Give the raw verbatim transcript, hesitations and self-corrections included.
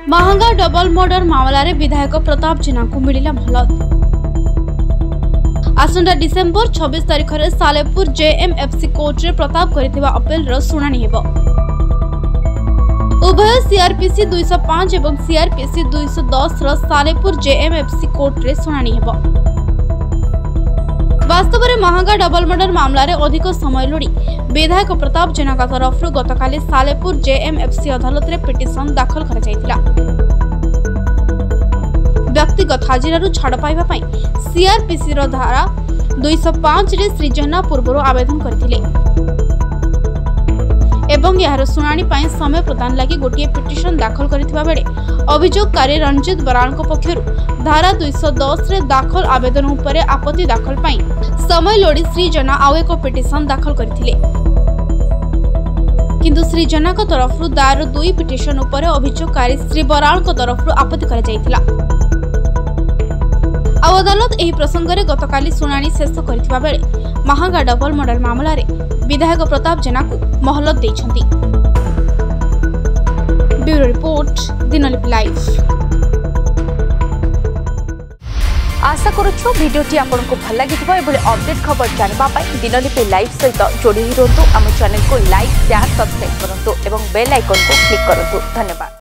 महंगा double murder मामलें विधायक प्रताप जेना को मिला महलत। आसंता डिसेम्बर छब्बीस तारिख में सालेपुर जेएमएफसी कोर्ट रे प्रताप करिथिबा अपील रो सुनानी हेबो। उभय सीआरपीसी दो सौ पाँच एवं सीआरपीसी दो सौ दस रो सालेपुर जेएमएफसी कोर्ट रे सुनानी हेबो। वास्तव में महंगा डबल मर्डर मामलें अधिक समय लोड़ी विधायक प्रताप जेना तरफ गतकाली सालेपुर जेएमएफसी अदालत रे पिटिशन दाखल करा जायतिला। व्यक्तिगत हाजिरा छाड़ पाइबा पई सीआरपीसी रो धारा दो सौ पाँच रे श्री जेना पूर्व आवेदन करथिले एवं यार सुनानी पाई समय प्रदान लगी गोटे पिटिशन दाखल करथिबा बेले अभियोगकारी रंजित बराल पक्षरु धारा दो सौ दस रे दाखल आवेदन उपरे आपत्ति दाखल पाई समय लोड़ी श्री जेना आउ एक पिटिशन दाखल करथिले, किंतु श्री जेना को तरफ दायर दुई पिटिशन उपरे अभियोगकारी श्री बराल को तरफ आपत्ति करा जायतिला। आउ अदालत एही प्रसंग रे गतकाली सुनानी शेष करथिबा बेले महंगा डबल मर्डर मामला रे विधायक प्रताप जेना को महलत दैछंती। Bureau report Dinalipi live. आशा करूछु वीडियोटी आपनको भल लागिथिबो एबोले अपडेट खबर जानबा पाई दिनलिपि लाइव सहित जोड़ी रहंतु। आम चैनल को लाइक शेयर सब्सक्राइब करंतु एवं बेल आइकन को क्लिक करंतु। धन्यवाद।